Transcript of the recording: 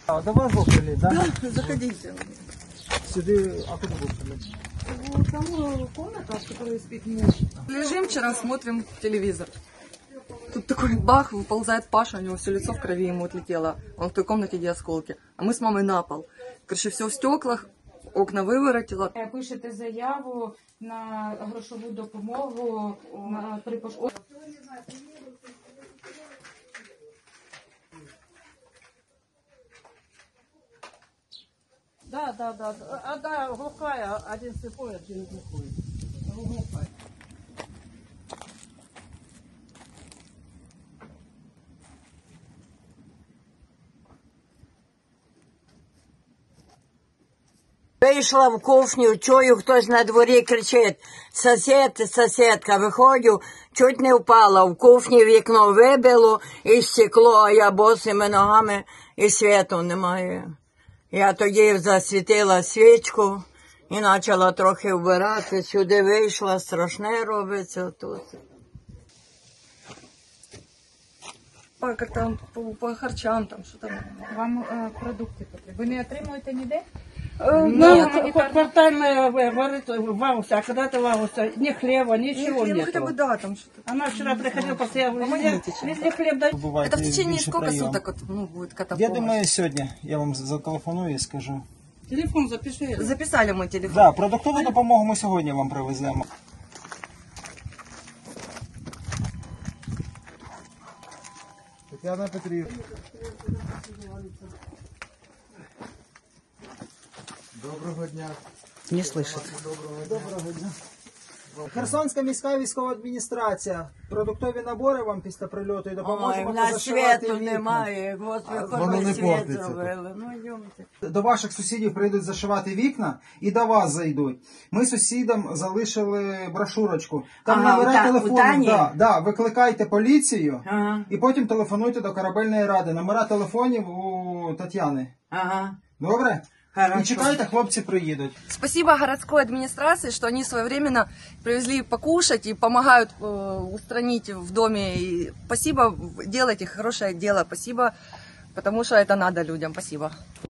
А, до вас був приліт, так? Да, заходите. Сюди, а куди був приліт? Там комната, в которой спит муж. Лежим вчера, смотрим телевизор. Тут такой бах, выползает Паша, у него все лицо в крови ему отлетело. Он в той комнате, где осколки. А мы с мамой на пол. Короче, все в стеклах, окна выворотило. Пишете заяву на грошову допомогу при пошкодженні. Да. Одна глухая, один слепой, один глухой. Глухая. Вийшла в кухню, чую, хтось на дворі кричить: сусід, сусідка, виходжу, чуть не впала, в кухні вікно вибило і стекло, а я босими ногами і світу немає. Я тоді засвітила свічку і почала трохи вбирати, сюди вийшла, страшне робиться тут. Как там по харчам, там что-то. Вам продукти потрібні. Ви не отримуєте ніде? Ну, квартальная говорит, вауса, а когда-то вауса, ни хлеба, ничего Ну, нет. хотя бы да, там что-то. Она вчера приходила, постоянно, Помогите, везде хлеб дают. Это в течение сколько суток вот, будет какая-то Я помощь? думаю, сьогодні я вам зателефоную і скажу. Телефон запиши. Записали мой телефон. Да, продуктову допомогу ми сьогодні вам привеземо. Тетяна Петрівна. Доброго дня. Не слышит. Доброго дня. Херсонська міська військова адміністрація. Продуктові набори вам після прильоту і Ой, допоможемо в нас позашивати світу вікна. немає, господи, воно хоч не би світ портиться. зробили. Ну, йомте. До ваших сусідів прийдуть зашивати вікна і до вас зайдуть. Ми сусідам залишили брошурочку. Там Ага, номера у телефону. Тані? Да, викликайте поліцію Ага, і потім телефонуйте до корабельної ради. Номера телефонів у Тетяни. ага, Добре? хорошо. І чекайте, хлопці приїдуть. Спасибо городской администрации, что они своевременно привезли покушать и помогают устранить в доме. И спасибо, делайте хорошее дело, спасибо, потому что это надо людям, спасибо.